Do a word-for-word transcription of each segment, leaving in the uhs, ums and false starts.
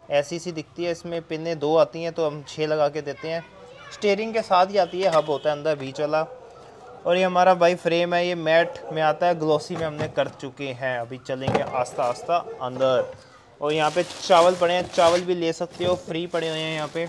ऐसी सी दिखती है, इसमें पिने दो आती हैं तो हम छः लगा के देते हैं। स्टीयरिंग के साथ ही आती है, हब होता है अंदर बीच वाला। और ये हमारा भाई फ्रेम है, ये मैट में आता है, ग्लॉसी में हमने कर चुके हैं। अभी चलेंगे आस्ता आस्ता अंदर। और यहाँ पे चावल पड़े हैं, चावल भी ले सकते हो, फ्री पड़े हुए हैं यहाँ पे।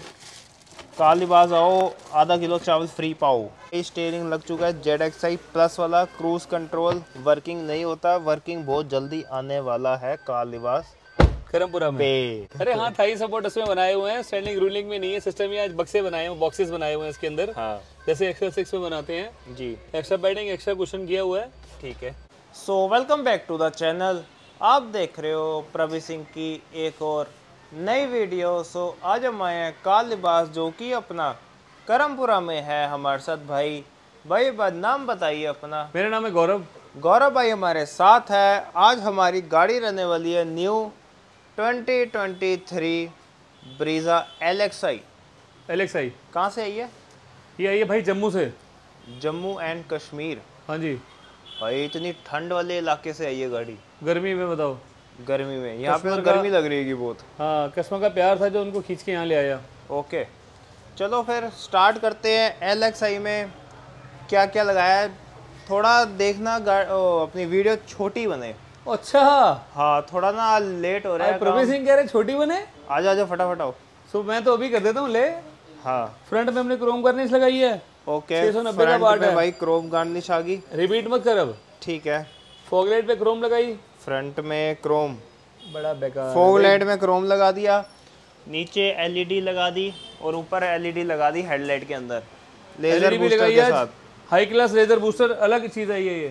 कार लिबास आओ, आधा किलो चावल फ्री पाओ। ये स्टीयरिंग लग चुका है जेड एक्स आई प्लस वाला। क्रूज़ कंट्रोल वर्किंग नहीं होता, वर्किंग बहुत जल्दी आने वाला है कार लिबास करमपुरा में। अरे हाँ, थाई सपोर्ट इसमें बनाए हुए हैं, स्टैंडिंग रूलिंग में नहीं है सिस्टम। ये आज बक्से बनाए हुए, बॉक्सेस बनाए हुए हैं इसके अंदर। हाँ, जैसे एक्सेल सिक्स में बनाते हैं जी। एक्स्ट्रा बेडिंग, एक्स्ट्रा कुशन किया हुआ है। ठीक है। So welcome back to the channel. आप देख रहे हो प्रवीण सिंह की एक और नई वीडियो। सो आज हम आए हैं कार लिबास, जो कि अपना करमपुरा में है। हमारे साथ भाई भाई बाद नाम बताइए अपना। मेरा नाम है गौरव। गौरव भाई हमारे साथ है। आज हमारी गाड़ी रहने वाली है new twenty twenty three Brezza L X I. L X I कहाँ से आई है? ये आई है भाई जम्मू से। जम्मू एंड कश्मीर। हाँ जी भाई इतनी ठंड वाले इलाके से आई है गाड़ी। गर्मी में बताओ। गर्मी में यहाँ पे तो गर्मी लग रही है बहुत। हाँ, कस्टमर का प्यार था जो उनको खींच के यहाँ ले आया। ओके, चलो फिर स्टार्ट करते हैं। एल एक्स आई में क्या क्या लगाया है थोड़ा देखना, ओ, अपनी वीडियो छोटी बने। अच्छा हाँ, थोड़ा ना लेट हो रहा है। प्रवीण सिंह कह रहे छोटी बने। आजा आजा फटाफट आओ। सो मैं तो अभी कर देता हूँ ले। हाँ, फ्रंट में हमने क्रोम गार्निश लगाई है। ओके, छह सौ नब्बे का पार्ट है भाई क्रोम गार्निश आ गई। रिपीट मत कर अब। ठीक है। फॉग लाइट पे क्रोम लगाई, फ्रंट में क्रोम, बड़ा बेकार। फॉग लाइट में क्रोम लगा दिया, नीचे एलईडी लगा दी और ऊपर एलईडी लगा दी हेडलाइट के अंदर। लेजर बूस्टर के साथ हाई क्लास लेजर बूस्टर, अलग चीज है ये।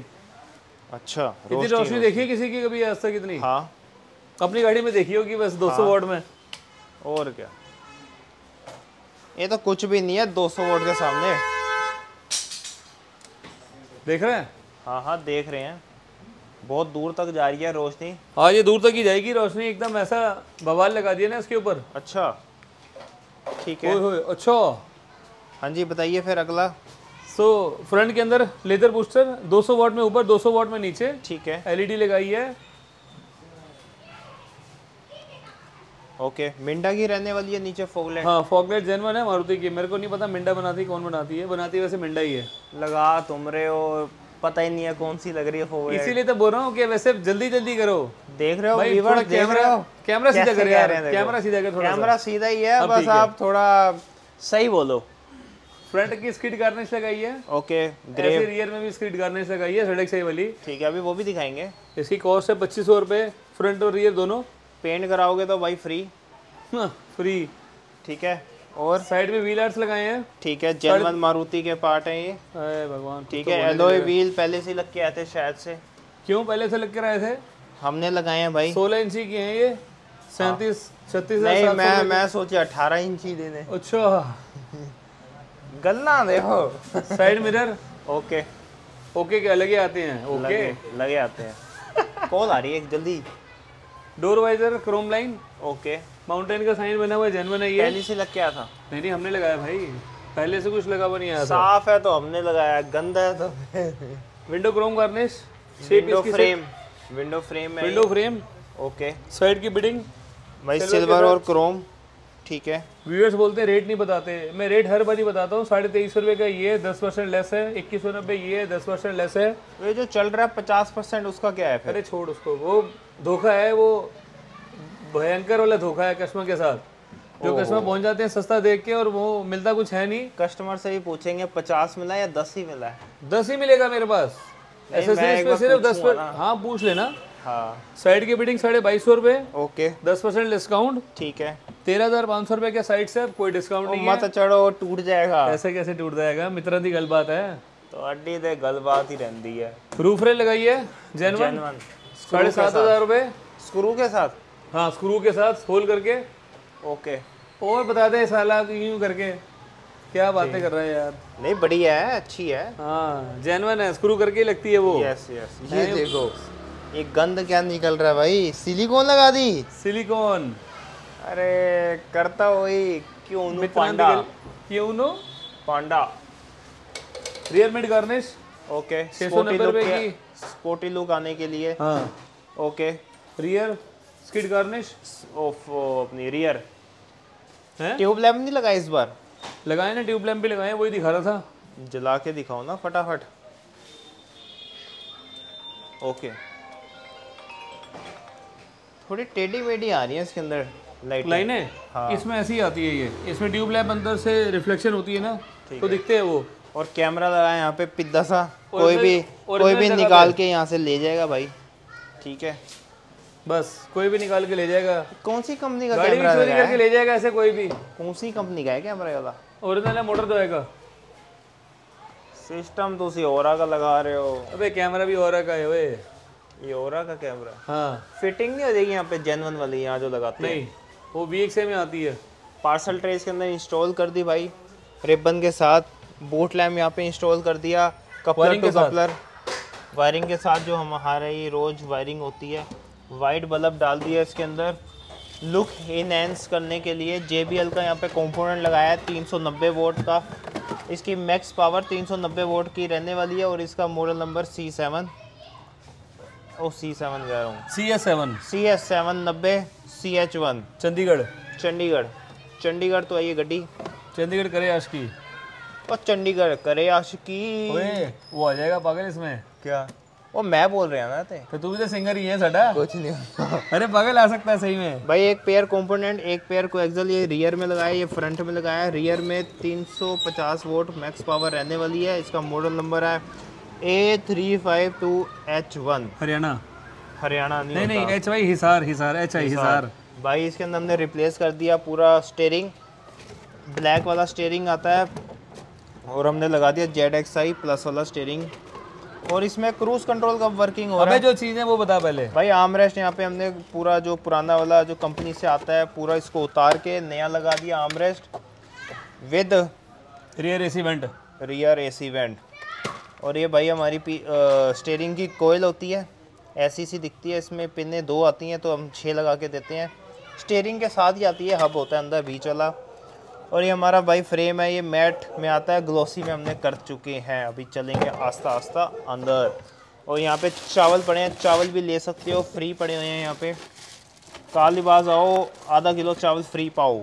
अच्छा, इतनी रोशनी देखी है किसी की कभी आज तक इतनी? हाँ, अपनी गाड़ी में देखी होगी बस दो सौ हाँ। वॉट में। और क्या, ये तो कुछ भी नहीं है दो सौ वोल्ट के सामने। देख रहे हैं? हाँ हाँ देख रहे हैं, बहुत दूर तक जा रही है रोशनी। हाँ, ये दूर तक ही जाएगी रोशनी, एकदम ऐसा बवाल लगा दिया ना इसके ऊपर। अच्छा, ठीक है। ओए होए, अच्छा। हाँ जी, बताइए फिर अगला। सो फ्रंट के अंदर लेजर बूस्टर दो सौ वॉट में ऊपर, दो सौ वॉट में नीचे। ठीक है। एलईडी लगाई है। ओके, मिंडा की रहने वाली है नीचे फॉग लाइट। हाँ, फॉग लाइट जेन्युइन है मारुति की। मेरे को नहीं पता मिंडा बनाती कौन बनाती है, बनाती है वैसे मिंडा ही है। लगा तुम रहे हो, पता ही नहीं है कौन सी लग रही है फॉग लाइट। इसीलिए तो बोल रहा हूँ कि वैसे जल्दी जल्दी करो। देख रहे हो भाई, व्यूअर्स, थोड़ा देख रहे हो कैमरा सीधा कर यार, कैमरा कैमरा सीधा कर थोड़ा। कैमरा सीधा ही है, अब बस ठीक है। आप थोड़ा सही बोलो। फ्रंट की स्किड गार्निश लगाई है। ओके, ऐसे रियर में भी स्किड गार्निश लगाई है, सड़क सही वाली। ठीक है, अभी वो भी दिखाएंगे। इसकी कॉस्ट है पच्चीस सौ रुपये, फ्रंट और रियर दोनों। पेंट कराओगे तो भाई फ्री। हाँ, फ्री। ठीक है। और साइड में व्हील आर्ट्स लगाए हैं। ठीक है, जेन्युइन मारुति के पार्ट हैं ये। अरे भगवान। ठीक है, एलॉय व्हील पहले से लग के आए थे शायद से। क्यों पहले से लग कर आए थे? हमने लगाए हैं भाई। सोलह इंची की हैं ये, सैंतीस छत्तीस नहीं, मैं मैं सोचा अठारह इंची देने। अच्छा, गलना देखो। साइड मिरर ओके ओके के अलग ही आते हैं। ओके, लगे, लगे आते हैं। कॉल आ रही है जल्दी। Door visor chrome line. Okay, mountain का साइन बना हुआ है, जेन्युइन है ये। पहले से लग के आया था। नहीं नहीं, हमने लगाया भाई, पहले से कुछ लगा हुआ नहीं आया था। साफ है तो हमने लगाया, गंदा है तो। Window chrome garnish, window frame, window frame है। Window frame. ओके, साइड की बिडिंग भाई सिल्वर और क्रोम। ठीक है। व्यूअर्स बोलते हैं रेट नहीं बताते, मैं रेट हर बार ही बताता हूँ। साढ़े तेईस सौ रुपये का ये दस परसेंट लेस है, इक्कीस सौ नब्बे ये दस परसेंट लेस है। ये जो चल रहा है पचास परसेंट, उसका क्या है फिर? अरे छोड़ उसको, वो धोखा है, वो भयंकर वाला धोखा है कस्टमर के साथ। जो कस्टमर पहुंच जाते हैं सस्ता देख के और वो मिलता कुछ है नहीं। कस्टमर से भी पूछेंगे पचास मिला या दस ही मिला है? दस ही मिलेगा मेरे पास। एसेसरीज पे सिर्फ दस पर। हाँ, पूछ लेना। हाँ। साइड की बिडिंग साढ़े बाईस सौ रुपये। ओके, दस परसेंट डिस्काउंट। ठीक है। तेरह हजार पाँच सौ रुपये के साइड से, अब कोई डिस्काउंट नहीं मत चढ़ो, टूट जाएगा। ऐसे कैसे टूट जाएगा, मित्रों की गल बात है तो अड्डी दे गल बात ही रहती है। रूफ रेल लगाई है जेन्युइन, साढ़े सात हजार रुपये स्क्रू के साथ। हाँ, स्क्रू के साथ होल करके। ओके, और बता दे साला यूं करके, क्या बातें कर रहे हैं यार। नहीं बढ़िया है, अच्छी है। हाँ, जेन्युइन है, स्क्रू करके लगती है वो। यस यस, ये देखो ये गंद क्या निकल रहा है भाई, सिलिकॉन लगा दी। सिलिकॉन। अरे करता वही क्यों नु पांडा, क्यों नो पांडा। Rear mid garnish. ओके, छह सौ नब्बे रुपए की स्पोर्टी लुक आने के लिए। हाँ, okay, rear skid garnish off अपनी रियर है। ट्यूब लैम्प नहीं लगाए इस बार? लगाए ना, ट्यूब लैम्प भी लगाए, वही दिखा रहा था। जला के दिखाओ ना फटाफट। ओके, थोड़ी टेढ़ी मेढ़ी आ रही है इसके अंदर लाइट लाइनें। हाँ। इसमें ऐसी आती है ये, इसमें ट्यूब लैम्प अंदर से रिफ्लेक्शन होती है ना, तो दिखते हैं वो। और कैमरा लगाया यहाँ पे पिद्दा सा, कोई भी कोई भी निकाल के यहाँ से ले जाएगा भाई। ठीक है, बस कोई भी निकाल के ले जाएगा। कौन सी कंपनी का गाड़ी कैमरा चोरी करके ले जाएगा ऐसे कोई भी। कौन सी कंपनी का है कैमरा वाला? ओरिजिनल है, मोटर दोएगा। सिस्टम तो उसी ओरा का लगा रहे हो। अबे कैमरा भी ओरा का है वे। ये ओरा का कैमरा? हाँ। फिटिंग नहीं हो जाएगी यहाँ पे जेन्युइन वाली, यहाँ जो लगाते हैं? नहीं, वो वी एक्स ए में आती है। पार्सल ट्रे इसके अंदर इंस्टॉल कर दी भाई रिबन के साथ। बूट लैम्प यहाँ पे इंस्टॉल कर दिया, कपलर टू कपलर वायरिंग के साथ, जो हमारा ये रोज वायरिंग होती है। वाइट बल्ब डाल दिया इसके अंदर लुक इनहेंस करने के लिए। जे बी एल का यहाँ पे कंपोनेंट लगाया है तीन सौ नब्बे वोल्ट का। इसकी मैक्स पावर तीन सौ नब्बे वोल्ट की रहने वाली है। और इसका model number C seven O C seven कह रहा हूँ C S seven C S seven नब्बे C H one Chandigarh Chandigarh Chandigarh तो है ये गड्डी। चंडीगढ़ करे आशिकी और चंडीगढ़ करे आशिकी। ओए वो आ जाएगा पागल इसमें। क्या वो मैं बोल रहा ना थे? तो तू भी तो सिंगर ही है साडा। कुछ नहीं अरे पागल आ सकता है सही में भाई। एक पेयर कंपोनेंट, एक पेयर को एक्सल ये रियर में लगाया, ये फ्रंट में लगाया। रियर में तीन सौ पचास वोल्ट मैक्स पावर रहने वाली है। इसका मॉडल नंबर है A three five two H one. Haryana Haryana नहीं नहीं नहीं H Y Hisar Hisar H I Hisar. भाई इसके अंदर हमने रिप्लेस कर दिया पूरा स्टेयरिंग, ब्लैक वाला स्टेयरिंग आता है और हमने लगा दिया जेड एक्स आई प्लस वाला स्टेयरिंग। और इसमें क्रूज कंट्रोल का वर्किंग हो रहा है। जो चीज़ है वो बता पहले भाई। आर्म रेस्ट यहाँ पे हमने पूरा जो पुराना वाला जो कंपनी से आता है पूरा इसको उतार के नया लगा दिया arm rest with rear AC vent rear AC vent. और ये भाई हमारी स्टीयरिंग की कोयल होती है, ऐसी सी दिखती है। इसमें पिने दो आती हैं तो हम छः लगा के देते हैं। स्टीयरिंग के साथ ही आती है, हब होता है अंदर बीच वाला। और ये हमारा भाई फ्रेम है, ये मैट में आता है, ग्लॉसी में हमने कर चुके हैं। अभी चलेंगे आस्ता आस्ता अंदर। और यहाँ पे चावल पड़े हैं, चावल भी ले सकते हो, फ्री पड़े हुए हैं यहाँ पे। कार लिबास आओ, आधा किलो चावल फ्री पाओ।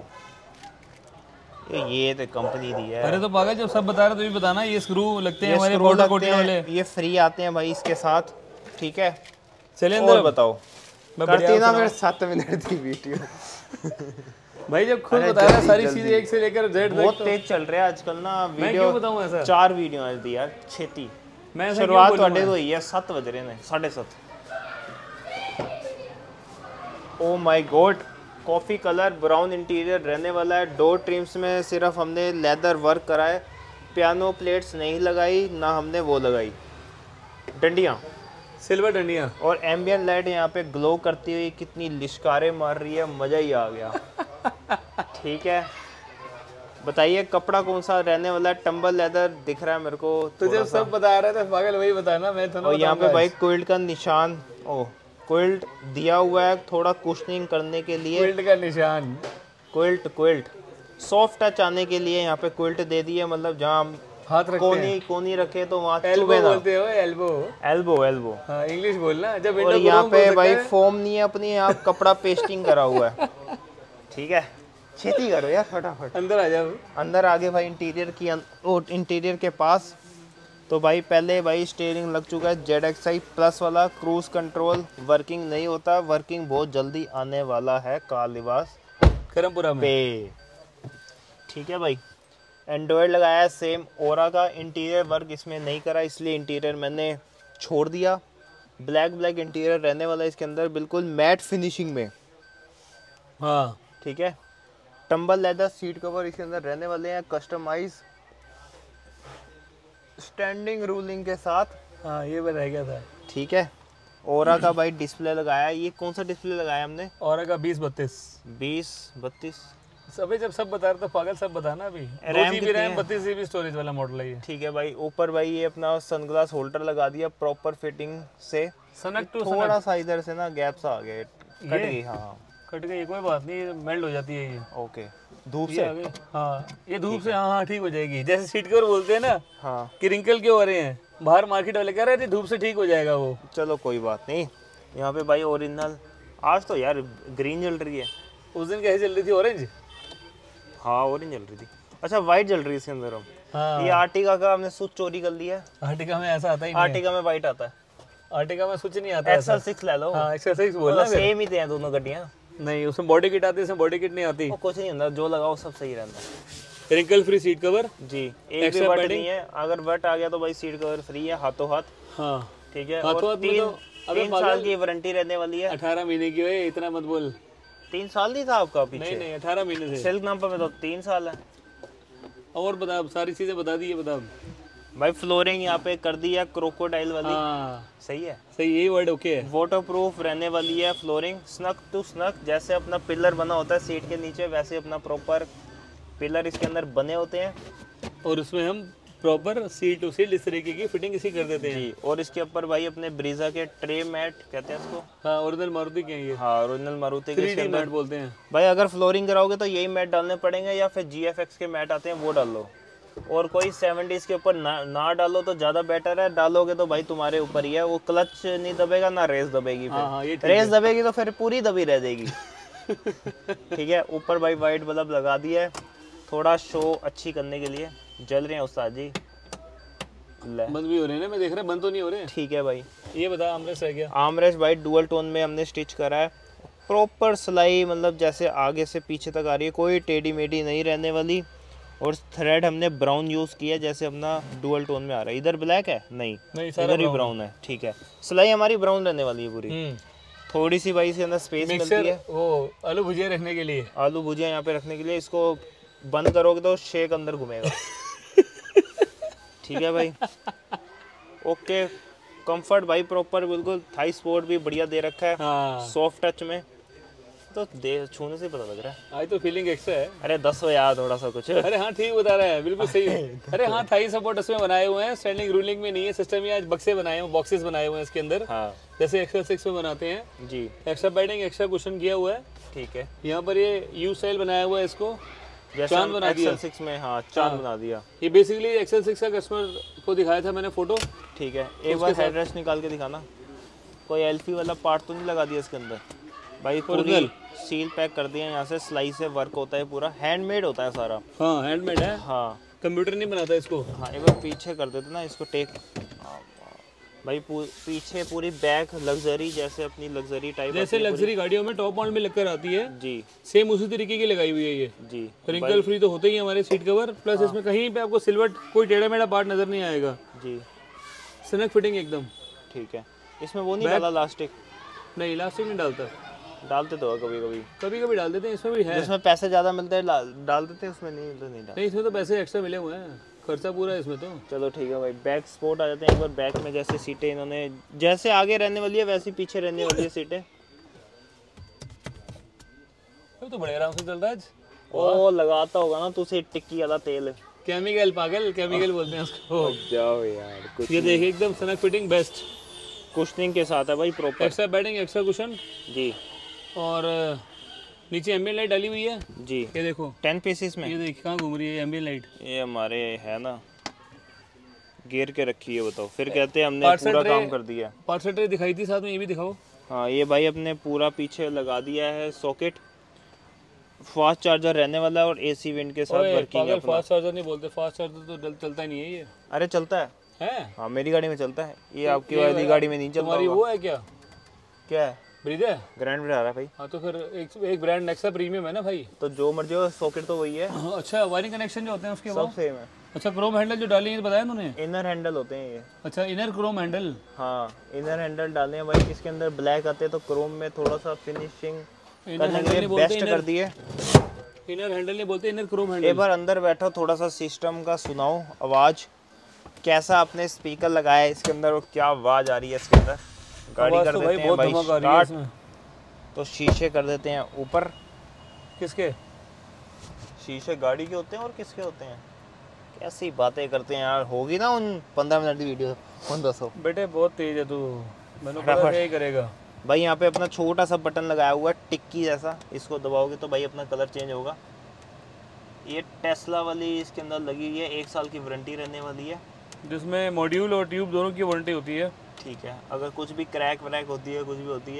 ये तो कंपनी दी है। अरे तो पागल जब सब बता रहे तो भी बताना। ये स्क्रू लगते हैं हमारे बॉर्डर कोटिंग वाले, ये फ्री आते हैं भाई इसके साथ। ठीक है चलिए अंदर बताओ। करती ना फिर सात मिनट की वीडियो भाई जब खुद बता रहा है सारी चीजें एक से लेकर जेड। बहुत तेज चल रहा है आजकल ना वीडियो। मैं क्यों बताऊं ऐसा? चार वीडियो आज दी यार छेती। मैं शुरुआत ਤੁਹਾਡੇ ਤੋਂ ही है सात बज रहे हैं, साढ़े सात। Oh my God, coffee colour brown interior रहने वाला है। डोर ट्रिम्स में सिर्फ हमने लेदर वर्क करा है, पियानो प्लेट्स नहीं लगाई, ना हमने वो लगाई डंडियाँ, सिल्वर डंडियाँ। और एम्बियंट लाइट यहाँ पे ग्लो करती हुई कितनी लिशकारे मार रही है, मज़ा ही आ गया। ठीक है बताइए कपड़ा कौन सा रहने वाला है? टम्बल लेदर दिख रहा है मेरे को। तो जब सब बता रहे थे पागल वही बताना, मैं तो। और यहाँ पे भाई क्विल्ट का निशान, ओ क्विल्ट दिया हुआ है थोड़ा कुशनिंग करने के लिए। क्विल्ट का निशान, क्विल्ट क्विल्ट सॉफ्ट टच आने के लिए यहाँ पे क्विल्ट दे दी है। मतलब जहाँ हाथ रखते कोनी हैं, कोनी रखे तो वहाँ एल्बो बोलते हो, एल्बो एल्बो एल्बो। हाँ इंग्लिश बोलना। जब और यहाँ पे भाई फोम नहीं है अपनी, यहाँ कपड़ा पेस्टिंग करा हुआ है। ठीक है छेती करो यार फटाफट। अंदर आ जाओ। अंदर आगे भाई इंटीरियर की ओ इंटीरियर के पास तो भाई पहले भाई स्टीयरिंग लग चुका है जेड एक्स आई प्लस वाला। क्रूज कंट्रोल वर्किंग नहीं होता, वर्किंग बहुत जल्दी आने वाला है कार लिबास करमपुरा में पे। ठीक है भाई एंड्रॉयड लगाया है सेम ओरा का। इंटीरियर वर्क इसमें नहीं करा इसलिए इंटीरियर मैंने छोड़ दिया। ब्लैक ब्लैक इंटीरियर रहने वाला है इसके अंदर, बिल्कुल मैट फिनिशिंग में। हाँ ठीक है टम्बल लेदर सीट कवर इसके अंदर रहने वाले हैं, कस्टमाइज स्टैंडिंग रूलिंग के साथ। हाँ ये बताया गया था। ठीक है ओरा का भाई डिस्प्ले लगाया है। ये कौन सा डिस्प्ले लगाया हमने? ओरा का बीस बत्तीस बीस बत्तीस अभी जब सब बता रहे तो पागल सब बताना। अभी रैम जीबी रैम बत्तीस जीबी स्टोरेज वाला मॉडल है ये। ठीक है भाई ऊपर भाई ये अपना सनग्लास होल्डर लगा दिया प्रॉपर फिटिंग से। सनक टू थोड़ा सा इधर से ना गैप सा आ गया, कट गई। हाँ कट गई, कोई बात नहीं, मेल्ट हो जाती है ये। ओके धूप से। हाँ ये धूप से हाँ हाँ ठीक हो जाएगी। जैसे सीट कवर बोलते हैं ना हाँ कि रिंकल क्यों हो रहे हैं, बाहर मार्केट वाले कह रहे थे धूप से ठीक हो जाएगा वो। चलो कोई बात नहीं। यहाँ पे भाई ओरिजिनल आज तो यार ग्रीन जल रही है, उस दिन कैसे चल रही थी? ऑरेंज? हाँ ऑरेंज जल रही थी। अच्छा वाइट जल रही है इसके अंदर। हम हाँ। ये आर्टिका का हमने स्विच चोरी कर लिया है। आर्टिका में ऐसा आता ही नहीं। आर्टिका में वाइट आता है, आर्टिका में स्विच नहीं आता। एक्सल सिक्स ले लो। हाँ एक्सल सिक्स बोलना, सेम ही थे हैं दोनों गाड़ियाँ। नहीं उसमें बॉडी किट आती है, इसमें बॉडी किट नहीं आती। वो कुछ नहीं होता, जो लगाओ सब सही रहता है। रिंकल फ्री सीट कवर जी, एक भी बट नहीं है। अगर बट आ गया तो भाई सीट कवर फ्री है हाथों हाथ। हाँ ठीक है। हाथों और हाथ तीन, तो तीन साल की वारंटी रहने वाली है। अठारह महीने की है, इतना मत बोल। तीन साल नहीं था आपका पीछे? नहीं नहीं अठारह महीने से। सिल्क नंबर में तो तीन साल है। और बता, सारी चीजें बता दी है, बता भाई फ्लोरिंग यहाँ पे कर दी है क्रोकोडाइल वाली। हाँ सही है, सही, यही वर्ड ओके है। वाटर प्रूफ रहने वाली है फ्लोरिंग, स्नक टू स्नक। जैसे अपना पिलर बना होता है सीट के नीचे, वैसे अपना प्रॉपर पिलर इसके अंदर बने होते हैं। और उसमें हम प्रॉपर सीट टू सीट इस तरीके की फिटिंग इसी कर देते हैं जी। और इसके ऊपर भाई अपने ब्रीजा के ट्रे मैट कहते हैं इसको। हाँ ओरिजिनल मारुति के हैं ये। हाँ ओरिजिनल मारुति के। थ्री डी मैट बोलते हैं भाई। अगर फ्लोरिंग कराओगे तो यही मैट डालने पड़ेंगे, या फिर जी एफ एक्स के मैट आते हैं वो डाल लो। और कोई सेवेंटीज के ऊपर ना, ना डालो तो ज़्यादा बेटर है। डालोगे तो भाई तुम्हारे ऊपर ही है, वो क्लच नहीं दबेगा ना रेस दबेगी। हाँ, हाँ, ये फिर रेस दबेगी तो फिर पूरी दबी रह जाएगी। ठीक है। ऊपर भाई वाइट बल्ब लगा दिया है थोड़ा शो अच्छी करने के लिए। जल रहे हैं उस्ताद जी। बंद भी हो रहे हैं ना, मैं देख रहा बंद तो नहीं हो रहे। ठीक है भाई। ये बता आर्मरेस्ट है क्या? आर्मरेस्ट भाई डुअल टोन में हमने स्टिच करा है। प्रॉपर सिलाई, मतलब जैसे आगे से पीछे तक आ रही है, कोई टेढ़ी मेढ़ी नहीं रहने वाली। और थ्रेड हमने ब्राउन यूज़ किया जैसे अपना डुअल टोन में आ रहा है। इधर ब्लैक है? नहीं, नहीं इधर ही ब्राउन है। ठीक है। सिलाई हमारी ब्राउन रहने वाली है पूरी। थोड़ी सी भाई इसके अंदर स्पेस मिलती है वो आलू भुजिया रखने के लिए। आलू भुजिया यहाँ पे रखने के लिए। इसको बंद करोगे तो शेक अंदर घूमेगा। ठीक है भाई। ओके। कंफर्ट भाई प्रॉपर बिल्कुल। थाई सपोर्ट भी बढ़िया दे रखा है। हाँ। सॉफ्ट टच में तो दे छूने से पता लग रहा है। आज तो फीलिंग एक्स्ट्रा है। अरे दस हो यार थोड़ा सा कुछ। अरे हाँ ठीक बता रहा है, बिल्कुल सही है। अरे हाँ थाई सपोर्ट इसमें बनाए हुए हैं, स्टैंडिंग रूलिंग में नहीं है सिस्टम। ये आज बक्से बनाए हुए, बॉक्सेस बनाए हुए हैं इसके अंदर। हाँ। जैसे एक्सेल सिक्स में बनाते हैं जी। एक्स्ट्रा बेडिंग, एक्स्ट्रा कुशन किया हुआ है। ठीक है। यहाँ पर ये यू स्टाइल बनाया हुआ है, इसको चांद बना दिया। एक्सेल सिक्स में हाँ चांद बना दिया। ये बेसिकली एक्सेल सिक्स का कस्टमर को दिखाया था मैंने फोटो। ठीक है। एक बार हेडरेस्ट निकाल के दिखाना। कोई एल्फी वाला पार्ट तो नहीं लगा दिया इसके अंदर? भाई पूरी सील पैक कर दिया। यहाँ से सिलाई से वर्क होता है, पूरा हैंडमेड होता है सारा। हाँ हैंडमेड है। हाँ कंप्यूटर नहीं बनाता इसको। हाँ एक बार पीछे कर देते ना इसको टेक। भाई पीछे पूरी बैक लग्जरी, जैसे अपनी लग्जरी टाइप, जैसे लग्जरी गाड़ियों में टॉप मॉडल में लगकर आती है जी। सेम उसी तरीके की लगाई हुई है ये जी। रिंकल फ्री तो होते ही हमारे सीट कवर, प्लस हाँ। इसमें कहीं पे आपको सिल्वर कोई टेढ़ा मेढ़ा पार्ट नजर नहीं आएगा जी। स्नैक फिटिंग एकदम। ठीक है। इसमें वो नहीं डाला इलास्टिक? नहीं इलास्टिक नहीं डालता। डालते तो कभी कभी कभी कभी डाल देते हैं। इसमें भी है, जिसमें पैसे ज्यादा मिलते हैं डाल देते हैं, उसमें नहीं तो नहीं डाल। नहीं इसमें तो पैसे एक्स्ट्रा मिले हुए हैं, खर्चा पूरा है इसमें तो। चलो ठीक है भाई। बैक स्पोर्ट आ जाते हैं एक बार। बैक में जैसे सीटें इन्होंने जैसे आगे रहने वाली है वैसी पीछे रहने वाली है सीटें। तो बड़े आराम से चल रहा है आज। ओ लगाता होगा ना तू से टिक्की वाला तेल। केमिकल पागल, केमिकल बोलते हैं उसको। जाओ यार कुछ। ये देखिए एकदम स्नैक फिटिंग बेस्ट कुशनिंग के साथ है भाई proper. Extra bedding, extra cushion जी। और नीचे एम्बियंट लाइट डाली हुई है जी। ये देखो टेन पीसेस में। ये देखिए कहाँ घूम रही है एम्बियंट लाइट। ये हमारे है ना गियर के रखी है। बताओ फिर कहते हैं हमने पूरा काम कर दिया। पार्सल ट्रे दिखाई थी साथ में, ये भी दिखाओ। हाँ ये भाई अपने पूरा पीछे लगा दिया है सॉकेट। फास्ट चार्जर रहने वाला है और एसी वेंट के साथ वर्किंग है। फास्ट चार्जर नहीं बोलते, फास्ट चार्जर तो चलता ही नहीं है ये। अरे चलता है है? हाँ मेरी गाड़ी में चलता है ये, आपकी वाली गाड़ी में नहीं चलता। तुम्हारी वो है क्या? क्या है? ब्रीज है, ग्रैंड ब्रीज आ रहा है भाई। हाँ तो फिर एक एक ब्रांड नेक्सा प्रीमियम है ना भाई। तो जो मर्जी हो सॉकेट तो वही है। हाँ, अच्छा वायरिंग कनेक्शन जो होते हैं उसके सब सेम है। अच्छा क्रोम हैंडल जो डाले हैं बताया उन्होंने? इनर हैंडल होते हैं ये। अच्छा इनर क्रोम हैंडल। हाँ इनर हैंडल डाले हैं भाई। इसके अंदर ब्लैक आते हैं तो क्रोम में थोड़ा सा फिनिशिंग करने के लिए बेस्ट कर दिए। इनर हैंडल नहीं बोलते, इनर क्रोम हैंडल। एक बार अंदर बैठो थोड़ा सा सिस्टम का सुनाओ आवाज। कैसा आपने स्पीकर लगाया है इसके अंदर और क्या आवाज आ रही है इसके अंदर? गाड़ी कर देते हैं भाई स्टार्ट तो शीशे कर देते हैं ऊपर। किसके शीशे? गाड़ी के होते हैं और किसके होते हैं? कैसी बातें करते हैं यार। होगी ना उन पंद्रह मिनट की वीडियो उन दसो। बेटे बहुत तेज है तू, मैंने पता क्या ही करेगा भाई। यहाँ पे अपना छोटा सा बटन लगाया हुआ है टिक्की जैसा, इसको दबाओगे तो भाई अपना कलर चेंज होगा। ये टेस्ला वाली इसके अंदर लगी हुई है, एक साल की वारंटी रहने वाली है, जिसमें मॉड्यूल और ट्यूब दोनों की वारंटी होती है। ठीक है। अगर कुछ भी क्रैक व्रैक होती है, कुछ भी होती है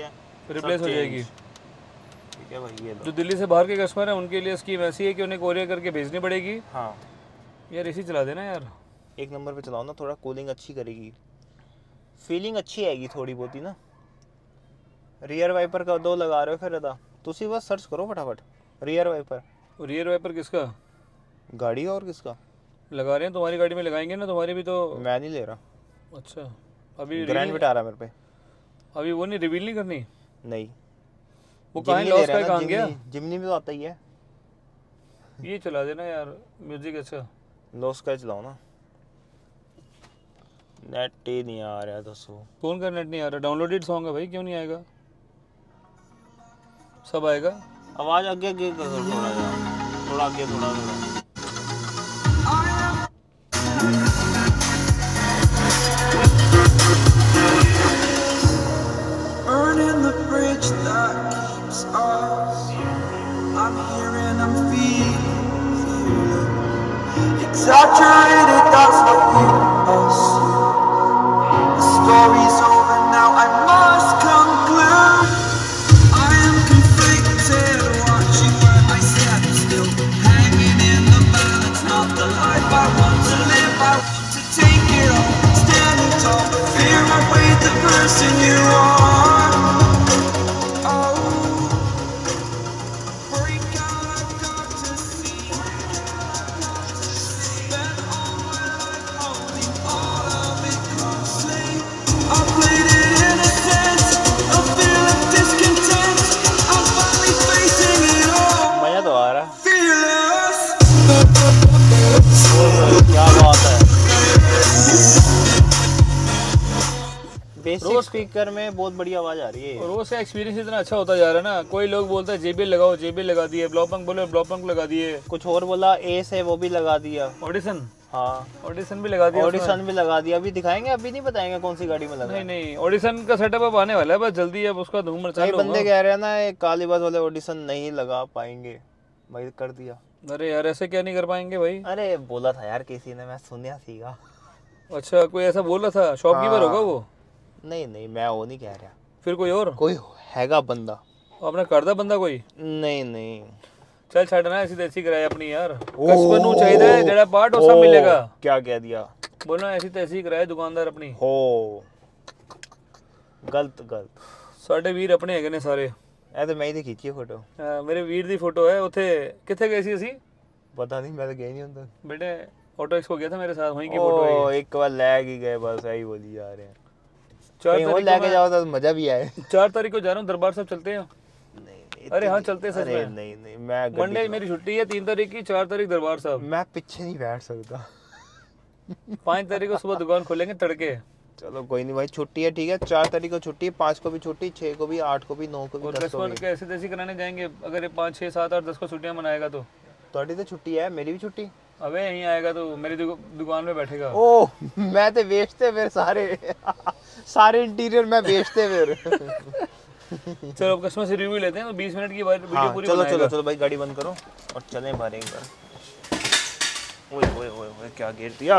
रिप्लेस हो जाएगी। ठीक है भाई। ये जो दिल्ली से बाहर के कस्टमर हैं उनके लिए स्कीम ऐसी है कि उन्हें कोरियर करके भेजनी पड़ेगी। हाँ यार इसी चला देना यार, एक नंबर पे चलाओ ना, थोड़ा कूलिंग अच्छी करेगी, फीलिंग अच्छी आएगी थोड़ी बहुत ही ना। रियर वाइपर का दो लगा रहे हो फिर अदा, तुसी बस सर्च करो फटाफट रियर वाइपर। रियर वाइपर किसका? गाड़ी और किसका लगा रहे हैं? तुम्हारी गाड़ी में लगाएंगे ना, तुम्हारी भी तो। मैं नहीं ले रहा। अच्छा अभी ग्रैंड बिटा रहा मेरे पे। अभी वो नहीं रिवील नहीं करनी? नहीं वो कहाँ लॉस का कहाँ गया? जिमनी में तो आता ही है। ये चला देना यार म्यूजिक। अच्छा लॉस का चलाओ ना। नेट ही नहीं आ रहा दोस्तों। कौन का नेट नहीं आ रहा? डाउनलोडेड सॉन्ग है भाई, क्यों नहीं आएगा? सब आएगा। आवाज आगे आगे कर थोड़ा यार, थोड़ा आगे थोड़ा थोड़ा। Burning the bridge that keeps us. I'm here and I'm feeling, feeling exaggerated. That's what you assume. The story's over now. I must conclude. I am conflicted, watching where I stand still, hanging in the balance. Not the life I want to live. I want to take it all, standing tall. Fear I weigh the person you are. Basic speaker में बहुत बढ़िया आवाज आ रही है। और रोज का experience इतना अच्छा होता जा रहा है ना। कोई लोग बोलता है जेबीएल लगाओ, जेबीएल लगा दिए। ब्लॉपंक बोले ब्लॉपंक लगा दिए। कुछ और बोला एस है वो भी लगा दिया। ऑडिशन, हाँ ऑडिशन भी लगा दिया। ऑडिशन भी लगा दिया। अभी दिखाएंगे, अभी नहीं बताएंगे कौन सी गाड़ी में लगा। नहीं नहीं ऑडिशन का सेटअप अब आने वाला है, बस जल्दी अब उसका धूम मचा लो। कई बंदे कह रहे हैं ना ये काली बात वाले ऑडिशन नहीं लगा पाएंगे, भाई कर दिया। अरे यार ऐसे क्या नहीं कर पाएंगे भाई? अरे बोला था यार किसी ने, मैं सुनया सीगा। अच्छा कोई ऐसा बोल रहा था? शॉपकीपर होगा वो? नहीं नहीं मैं वो नहीं कह रहा। फिर कोई और? कोई हैगा बंदा अपना करदा बंदा कोई? नहीं नहीं चल छड़ना, ऐसी तैसी कराए अपनी यार। कस्टमर नु चाहिए जेड़ा पार्ट वो सब मिलेगा। क्या कह दिया? बोलो ऐसी तैसी कराए दुकानदार अपनी। हो गलत गलत। साडे वीर अपने हैगे ने सारे। ए तो मैं ही खींची है फोटो। हां मेरे वीर दी फोटो है। उथे किथे गए सी ਅਸੀਂ? पता नहीं, मैं तो गया नहीं ਹੁੰਦਾ। बेटे ऑटो एक्सपो गया था मेरे साथ, वहीं की फोटो है। ओ एक बार लैग ही गए बस, ऐही बोली जा रहे हैं। चार तारीख को लेके जाओ तो मजा भी आए। चार तारीख को जा रहा हूँ दरबार साहब, चलते हैं? नहीं अरे हाँ चलते हैं सच में। नहीं नहीं मैं मंडे मेरी छुट्टी है, तीन तारीख की, चार तारीख दरबार साहब। मैं पीछे नहीं बैठ सकता। पाँच तारीख को सुबह दुकान खोलेंगे तड़के। चलो कोई नहीं भाई, छुट्टी है ठीक है। चार तारीख को छुट्टी, पाँच को भी छुट्टी, छह को भी, आठ को भी, नौ को भी, और दस को भी। कैसे तैसी कराने जाएंगे अगर पाँच छः सात आठ दस को छुट्टियाँ मनाएगा तो? थोड़ी तो छुट्टी है, मेरी भी छुट्टी। अबे यहीं आएगा तो मेरी दुकान में बैठेगा। ओह मैं तो बेचते फिर सारे सारे इंटीरियर मैं बेचते फिर। चलो अब कस्टमर से रिव्यू लेते हैं तो बीस मिनट की वीडियो हाँ, पूरी चलो चलो चलो भाई गाड़ी बंद करो और चलें बाहर एक बार। ओए ओए ओए ओए क्या गिर दिया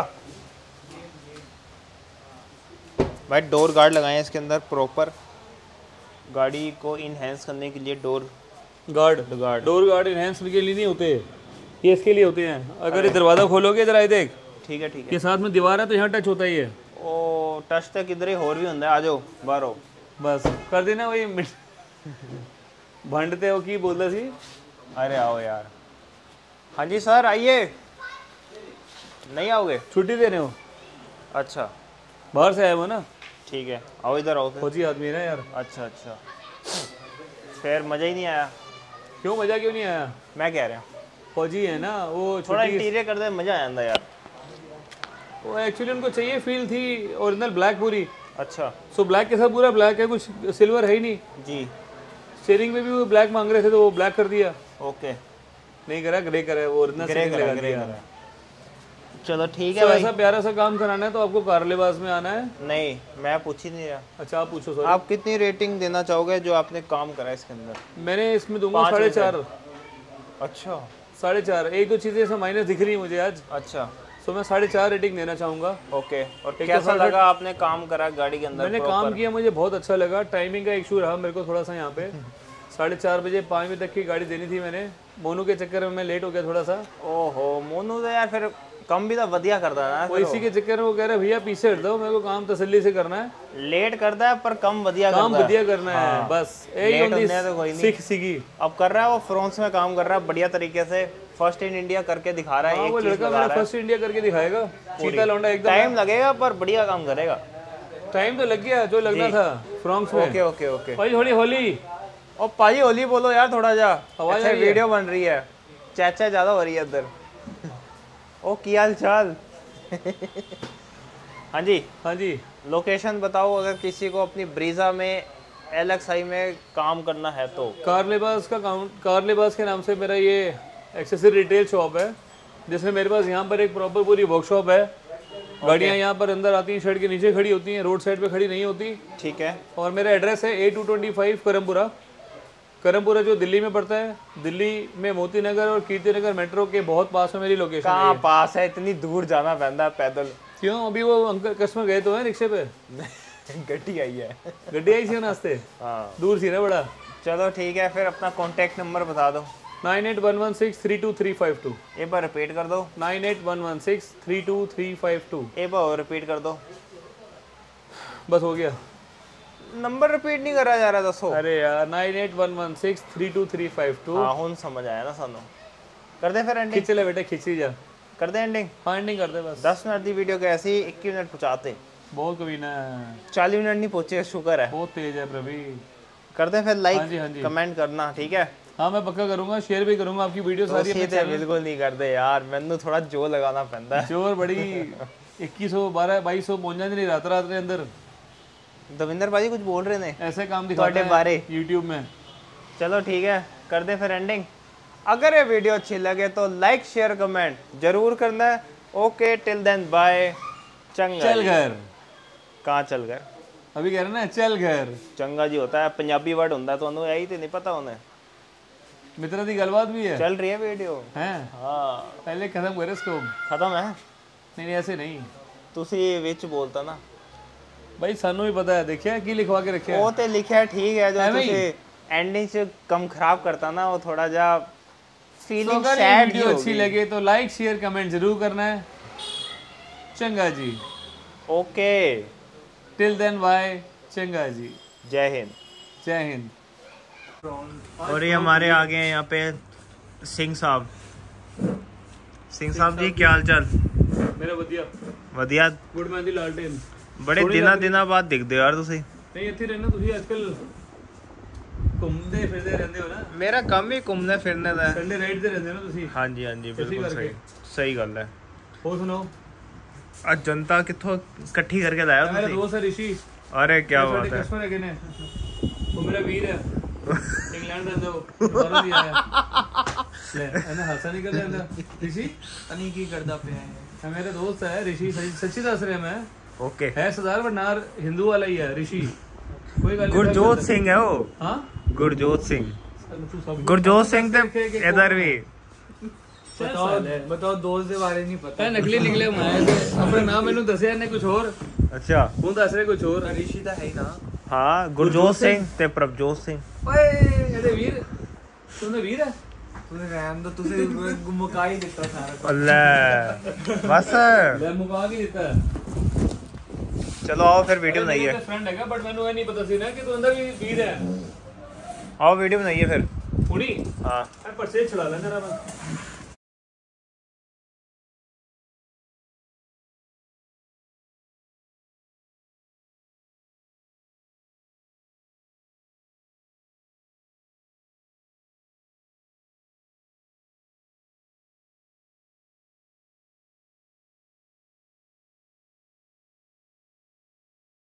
भाई। डोर गार्ड लगाए हैं इसके अंदर प्रॉपर, गाड़ी को इनहेंस करने के लिए। Door guard guard door guard enhance के लिए नहीं होते, ये इसके लिए होते हैं। अगर ये दरवाजा खोलोगे इधर आए देख, ठीक है ठीक है, ये साथ में दीवार है तो यहाँ टच होता ही है। ओ टच तक इधर ही और भी होता है। आ जाओ बाहर हो, बस कर देना वही भंडते हो की बोलता सी। अरे आओ यार। हाँ जी सर आइए। नहीं आओगे? छुट्टी दे रहे हो? अच्छा बाहर से आए हो ना? ठीक है आओ इधर आओ। फौजी आदमी है ना यार। अच्छा अच्छा फिर मज़ा ही नहीं आया? क्यों मज़ा क्यों नहीं आया? मैं कह रहा हूँ फौजी है ना वो, थोड़ा इंटीरियर कर दे मज़ा आ जाता यार। वो एक्चुअली उनको चाहिए फील थी ओरिजिनल ब्लैक पूरी। अच्छा सो ब्लैक के साथ पूरा ब्लैक है, कुछ सिल्वर है ही नहीं जी। स्टीयरिंग में भी वो ब्लैक मांग रहे थे तो वो ब्लैक कर दिया। ओके नहीं करा, ग्रे करा, वो ओरिजिनल ग्रे लगा करा, ग्रे दिया। करा। चलो ठीक है तो भाई। ऐसा प्यारा सा काम कराना है तो आपको कार लिबास में आना है। नहीं मैं पूछ ही नहीं रहा। अच्छा आप पूछो। सॉरी आप कितनी रेटिंग देना चाहोगे जो आपने काम करा इसके अंदर? मैंने इसमें दूंगा साढ़े चार। अच्छा साढ़े चार। एक दो चीज़ें ऐसा माइनस दिख रही है मुझे आज। अच्छा सो मैं साढ़े चार रेटिंग देना चाहूँगा। ओके, और कैसा लगा आपने काम करा गाड़ी के अंदर? मैंने काम किया, मुझे बहुत अच्छा लगा। टाइमिंग का इशू रहा मेरे को थोड़ा सा यहाँ पे, साढ़े चार बजे पाँच बजे तक की गाड़ी देनी थी मैंने। मोनू के चक्कर में मैं लेट हो गया थोड़ा सा। ओहो, मोनू तो यार फिर कम भी तो बढ़िया करता है ना, वो इसी के चक्कर में वो कह रहे भैया पीछे हट दो, मेरे को काम तसल्ली से करना है। लेट करता है पर कम बढ़िया करता है, काम बढ़िया करना है बस, यही होती तो कोई नहीं। सीख सीखी अब कर रहा है वो, फ्रांस में काम कर रहा है बढ़िया तरीके से, फर्स्ट इन इंडिया करके दिखा रहा है। वो लड़का मेरा फर्स्ट इंडिया करके दिखाएगा, चीता लौंडा एकदम। टाइम लगेगा पर बढ़िया काम करेगा। टाइम तो लग गया जो लगना था फ्रांस में। ओके ओके ओके भाई थोड़ी होली, और पाजी होली बोलो यार थोड़ा जा, आवाज अच्छा वीडियो बन रही है, चैचा ज्यादा हो रही है इधर। ओ की हाल चाल? हाँ जी हाँ जी। लोकेशन बताओ अगर किसी को अपनी ब्रीजा में एल एक्स आई में काम करना है तो। कार लिबास का काम, कार लिबास के नाम से मेरा ये एक्सेसरी रिटेल शॉप है, जिसमें मेरे पास यहाँ पर एक प्रॉपर पूरी वर्कशॉप है। गाड़ियाँ यहाँ पर अंदर आती हैं, शेड के नीचे खड़ी होती हैं, रोड साइड पे खड़ी नहीं होती। ठीक है। और मेरा एड्रेस है A two twenty five Karampura. Karampura जो दिल्ली में पड़ता है, दिल्ली में मोती नगर और कीर्ति नगर मेट्रो के बहुत पास में मेरी लोकेशन है। कहाँ पास है? इतनी दूर जाना पैदा पैदल? क्यों? अभी वो अंकल कस्टमर गए तो हैं रिक्शे पे। गड्डी आई है। गड्डी आई थी नाश्ते। हाँ दूर थी ना बड़ा। चलो ठीक है, फिर अपना कॉन्टेक्ट नंबर बता दो। Nine eight one one six three two three five two. एक बार रिपीट कर दो। Nine eight one one six three two three five two. एक बार रिपीट कर दो। बस हो गया, नंबर रिपीट नहीं करा जा रहा, दसो। अरे यार nine eight one one six three two three five two. हाँ हुन समझ आया ना सानू। कर दे फिर एंडिंग। खिंच ले बेटे, खिंची जा। कर दे एंडिंग। हाँ एंडिंग कर दे बस। दस मिनट की वीडियो के ऐसे ही इक्कीस मिनट पहुँचाते, बहुत कभी ना चालीस मिनट नहीं पहुँचे, शुक्र है। बहुत तेज है प्रभी। कर दे फिर लाइक, हाँ जी, हाँ जी। कमेंट करना, ठीक है? हाँ मैं पक्का करूंगा, शेयर भी करूंगा आपकी वीडियो सारी। तो सीधे बिल्कुल नहीं कर दे यार, मैंने थोड़ा जोर लगाना पैंदा है। जोर बड़ी इक्कीस सौ बारह बाईस सौ पहुंच जाती नहीं रात रात के अंदर। दविंदर भाजी कुछ बोल रहे थे ऐसे काम दिखाते हैं बारे यूट्यूब में। चलो ठीक है, कर दे फिर एंडिंग। अगर ये वीडियो अच्छी लगे तो लाइक शेयर कमेंट जरूर करना है। Okay till then bye. चंगा चल घर। कहाँ चल घर? अभी कह रहे ना चल घर। चंगा जी होता है पंजाबी वर्ड होता है, तो यही तो नहीं पता उन्हें। मित्रा दी गलबात भी है, चल रही है वीडियो हैं? हाँ पहले खत्म करे इसको। खत्म है? नहीं नहीं ऐसे नहीं, तुसी विच बोलता ना भाई सानू भी पता है। देखिए की लिखवा के रखे वो तो लिखा है, ठीक है। जो तुसी एंडिंग से कम खराब करता ना, वो थोड़ा जा फीलिंग सैड। वीडियो अच्छी लगे तो लाइक शेयर कमेंट जरूर करना है। चंगा जी। Okay till then bye. चंगा जी। जय हिंद। जय हिंद। और ये हमारे आगे हैं यहाँ पे सिंह साहब। सिंह साहब जी क्या हाल चाल? मेरा वधिया वधिया। गुड मेहंदी लालटेन। बड़े दिना दिना बाद दिखते हो यार तुसी। नहीं ਇੱਥੇ ਰਹਿਣਾ ਤੁਸੀਂ ਅੱਜਕੱਲ ਘੁੰਮਦੇ ਫਿਰਦੇ ਰਹਿੰਦੇ ਹੋ ਨਾ। मेरा काम ही घूमने फिरने का है। ਸੰਡੇ ਰਾਈਡ ਤੇ ਰਹਿੰਦੇ ਹੋ ਨਾ ਤੁਸੀਂ। हाँ जी हाँ जी बिल्कुल सही सही गल है। ਹੋਰ ਸੁਣਾਓ? आज जनता कितों इकट्ठी करके लाया मेरा तुसी? दोस्त है ऋषि। अरे क्या बात है। कस्टमर है ने वो मेरा वीर है, इंग्लैंड रहंदा वो बाहरों दी आया ले एने हंसा नहीं कर लेंदा। ऋषि अनी की करदा पे है, मेरा दोस्त है ऋषि। सच्ची दस रहा मैं। ओके है सरदार पर नार हिंदू वाला ही है ऋषि। कोई गल गुरजोत सिंह है वो। हां गुरजोत सिंह। गुरजोत सिंह ते इधर भी बताओ बताओ दोस्त के बारे नहीं पता। नकली निकले माए थे अपना नाम मैंने दसिया ने कुछ और। अच्छा हूं दस रहे कुछ और। ऋषि दा है ही ना। हाँ गुरजोत सिंह ते प्रभजोत सिंह। ओए एदे वीर तूने वीर है तूने रहन दो, तुझे मुका ही देता सारा। अल्लाह बस ले मुका के देता। चलो आओ फिर वीडियो बनाइए। फ्रेंड हैगा बट मैंने ये नहीं पता सी ना कि तू अंदर भी वीर है। आओ वीडियो बनाइए फिर। हुनी हाँ पर से छुड़ा लेना जरा।